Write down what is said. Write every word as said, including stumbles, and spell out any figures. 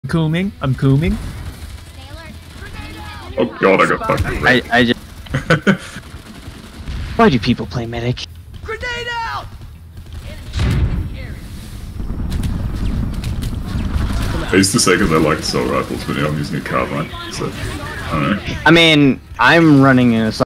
cooming. I'm cooming. Oh god, I got fucking I, I just... Why do people play medic? Grenade out! I used to say because I like assault rifles, but now I'm using a carbine, so I don't know. I mean, I'm running an assault